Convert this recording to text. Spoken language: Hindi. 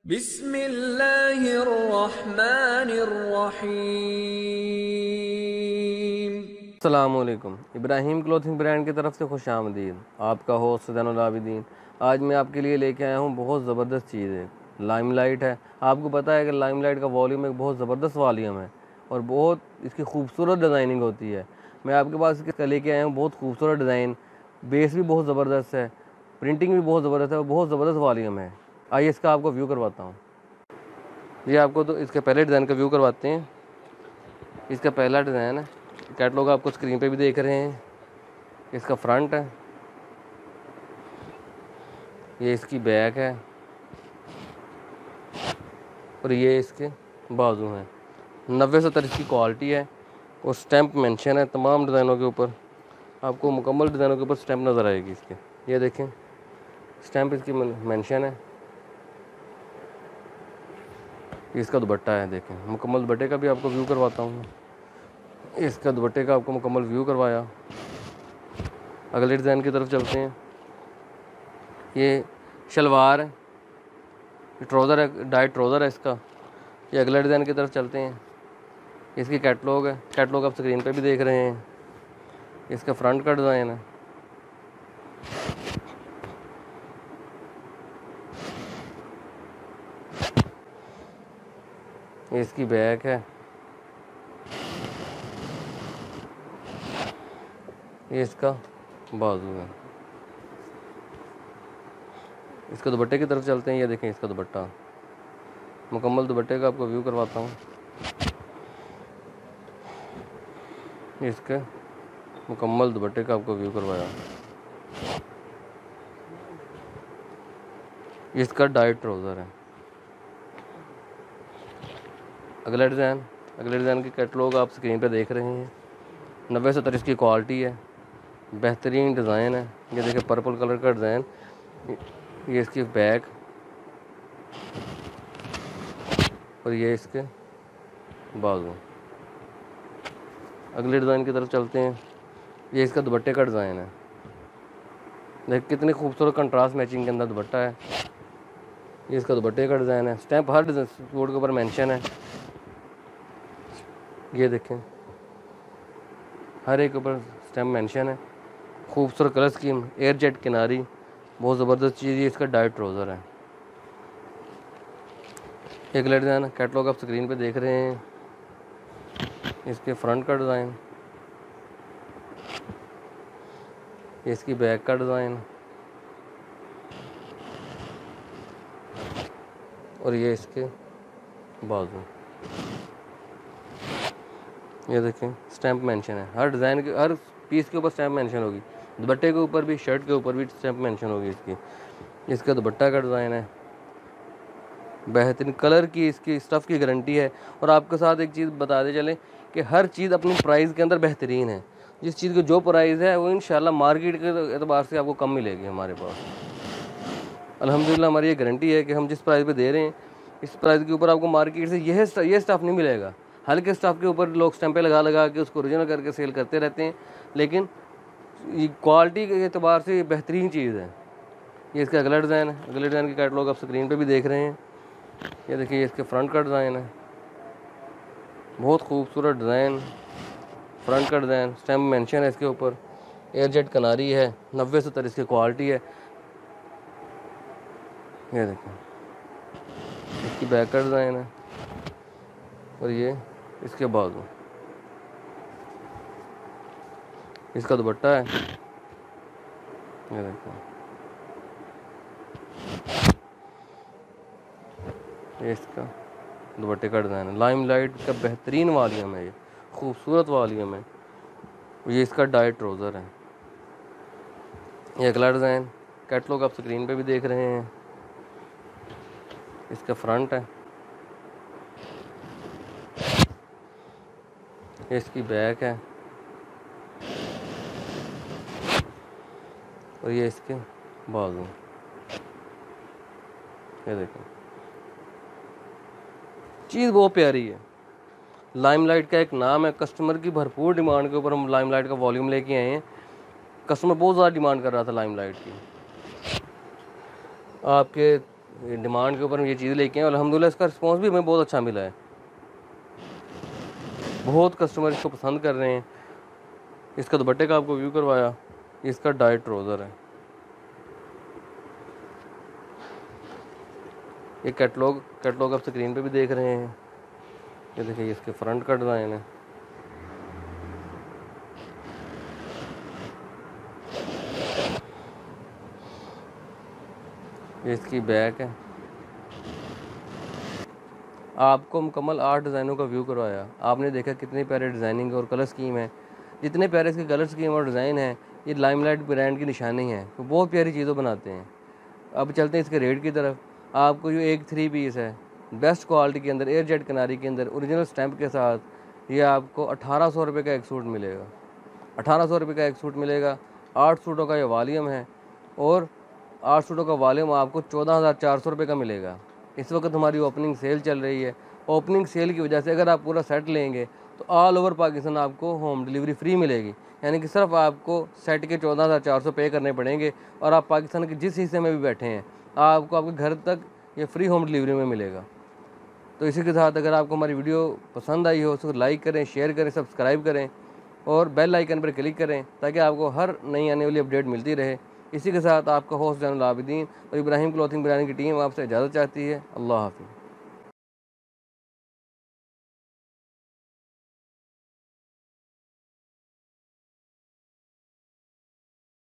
बिस्मिल्लाहिर्रहमानिर्रहीम। अस्सलामुअलैकुम। इब्राहिम क्लोथिंग ब्रांड की तरफ से खुश आमदीद। आपका होस्ट ज़ैनुल आबिदीन। आज मैं आपके लिए लेके आया हूँ बहुत ज़बरदस्त चीज़ है। लाइमलाइट है। आपको पता है कि लाइमलाइट का वॉल्यूम एक बहुत ज़बरदस्त वॉल्यूम है और बहुत इसकी खूबसूरत डिज़ाइनिंग होती है। मैं आपके पास इसका लेके आया हूँ बहुत खूबसूरत डिज़ाइन। बेस भी बहुत ज़बरदस्त है, प्रिंटिंग भी बहुत ज़बरदस्त है और बहुत ज़बरदस्त वॉल्यूम है। आइए इसका आपको व्यू करवाता हूँ। ये आपको तो इसके पहले डिज़ाइन का व्यू करवाते हैं। इसका पहला डिज़ाइन है, कैटलॉग आपको स्क्रीन पे भी देख रहे हैं। इसका फ्रंट है, ये इसकी बैक है और ये इसके बाजू हैं। 90-70 इसकी क्वालिटी है और स्टैंप मेंशन है तमाम डिज़ाइनों के ऊपर। आपको मुकम्मल डिज़ाइनों के ऊपर स्टैंप नज़र आएगी इसके। ये देखें, स्टैंप इसकी मेंशन है। इसका दुपट्टा है, देखें मुकम्मल दुपट्टे का भी आपको व्यू करवाता हूँ। इसका दुपट्टे का आपको मुकम्मल व्यू करवाया। अगले डिज़ाइन की तरफ चलते हैं। ये शलवार है, ट्राउज़र है, डाइट ट्राउज़र है इसका। ये अगले डिज़ाइन की तरफ चलते हैं। इसकी कैटलॉग है, कैटलॉग आप स्क्रीन पे भी देख रहे हैं। इसका फ्रंट का डिज़ाइन है। ये इसकी बैक है। ये इसका बाजू है। इसके दुपट्टे की तरफ चलते हैं। ये देखें इसका दुपट्टा, मुकम्मल दुपट्टे का आपको व्यू करवाता हूँ। इसके मुकम्मल दुपट्टे का आपको व्यू करवाया। इसका डाइट ट्राउज़र है। अगला डिज़ाइन की कैटलॉग आप स्क्रीन पे देख रहे हैं। 90-70 इसकी क्वालिटी है, बेहतरीन डिज़ाइन है। ये देखिए पर्पल कलर का डिज़ाइन। ये इसकी बैक और ये इसके बाजू। अगले डिज़ाइन की तरफ चलते हैं। ये इसका दुपट्टे का डिज़ाइन है। देख कितनी खूबसूरत कंट्रास्ट मैचिंग के अंदर दुपट्टा है। ये इसका दुपट्टे का डिज़ाइन है। स्टैंप हर सूट के ऊपर मेंशन है। ये देखें, हर एक ऊपर स्टैंप मेंशन है। खूबसूरत कलर स्कीम, एयर जेट किनारी, बहुत ज़बरदस्त चीज़। ये इसका डाइट ट्राउज़र है। एक डिज़ाइन कैटलॉग आप स्क्रीन पे देख रहे हैं। इसके फ्रंट का डिज़ाइन, इसकी बैक का डिज़ाइन और ये इसके बाजू। ये देखें स्टैंप मेंशन है। हर डिज़ाइन के हर पीस के ऊपर स्टैंप मेंशन होगी। दुपट्टे के ऊपर भी, शर्ट के ऊपर भी स्टैंप मेंशन होगी इसकी। इसका दुपट्टा का डिज़ाइन है। बेहतरीन कलर की इसकी स्टफ़ की गारंटी है। और आपके साथ एक चीज़ बताते चलें कि हर चीज़ अपनी प्राइस के अंदर बेहतरीन है। जिस चीज़ की जो प्राइस है वो इंशाल्लाह मार्केट के एतबार से आपको कम मिलेगी हमारे पास। अल्हम्दुलिल्लाह हमारी ये गारंटी है कि हम जिस प्राइस पे दे रहे हैं, इस प्राइस के ऊपर आपको मार्केट से ये स्टफ़ नहीं मिलेगा। हल्के स्टफ़ के ऊपर लोग स्टैंपें लगा के उसको ओरिजिनल करके सेल करते रहते हैं, लेकिन ये क्वालिटी के एतबार से ये बेहतरीन चीज़ है। ये इसका अगला डिज़ाइन है। अगले डिज़ाइन की कैटलॉग आप स्क्रीन पे भी देख रहे हैं। ये देखिए इसके फ्रंट का डिज़ाइन है। बहुत खूबसूरत डिज़ाइन, फ्रंट का डिज़ाइन, स्टैम्प मेंशन है इसके ऊपर। एयर जेट कनारी है। 90-70 इसकी क्वालिटी है। ये देखिए इसकी बैक का डिज़ाइन है और ये इसके बाजू। इसका दुपट्टा है। ये देखिए ये इसका दुपट्टे का डिज़ाइन है। लाइमलाइट का बेहतरीन वॉल्यूम है, ये खूबसूरत वॉल्यूम है। ये इसका डाइट ट्राउज़र है। ये अगला डिज़ाइन कैटलॉग आप स्क्रीन पे भी देख रहे हैं। इसका फ्रंट है, ये इसकी बैक है और ये इसके बाजू। ये देखें चीज़ बहुत प्यारी है। लाइमलाइट का एक नाम है। कस्टमर की भरपूर डिमांड के ऊपर हम लाइमलाइट का वॉल्यूम लेके आए हैं। कस्टमर बहुत ज़्यादा डिमांड कर रहा था लाइमलाइट की। आपके ये डिमांड के ऊपर हम ये चीज़ लेके हैं और अल्हम्दुलिल्लाह इसका रिस्पॉन्स भी हमें बहुत अच्छा मिला है। बहुत कस्टमर इसको पसंद कर रहे हैं। इसका दुपट्टे का आपको व्यू करवाया, इसका डाइट ट्राउज़र है। ये कैटलॉग आप स्क्रीन पे भी देख रहे हैं। ये देखिए इसके फ्रंट का डिज़ाइन है। ये इसकी बैक है। आपको मुकम्मल 8 डिज़ाइनों का व्यू करवाया। आपने देखा कितने प्यारे डिज़ाइनिंग और कलर स्कीम है। जितने प्यारे इसके कलर स्कीम और डिज़ाइन है, ये लाइमलाइट ब्रांड की निशानी है। तो बहुत प्यारी चीज़ों बनाते हैं। अब चलते हैं इसके रेट की तरफ। आपको जो एक 3 पीस है बेस्ट क्वालिटी के अंदर, एयर जेट किनारी के अंदर, ओरिजिनल स्टैंप के साथ, ये आपको 1800 रुपये का एक सूट मिलेगा। 1800 रुपये का एक सूट मिलेगा। 8 सूटों का ये वॉल्यूम है और 8 सूटों का वॉल्यूम आपको 14,400 रुपये का मिलेगा। इस वक्त हमारी ओपनिंग सेल चल रही है। ओपनिंग सेल की वजह से अगर आप पूरा सेट लेंगे तो ऑल ओवर पाकिस्तान आपको होम डिलीवरी फ्री मिलेगी। यानी कि सिर्फ आपको सेट के 14,400 पे करने पड़ेंगे और आप पाकिस्तान के जिस हिस्से में भी बैठे हैं आपको आपके घर तक ये फ्री होम डिलीवरी में मिलेगा। तो इसी के साथ अगर आपको हमारी वीडियो पसंद आई हो उसको लाइक करें, शेयर करें, सब्सक्राइब करें और बेल आइकन पर क्लिक करें ताकि आपको हर नई आने वाली अपडेट मिलती रहे। इसी के साथ आपका होस्ट जैनुल आबिदीन और इब्राहिम क्लॉथिंग ब्रांड की टीम आपसे इजाज़त चाहती है। अल्लाह हाफ़िज़।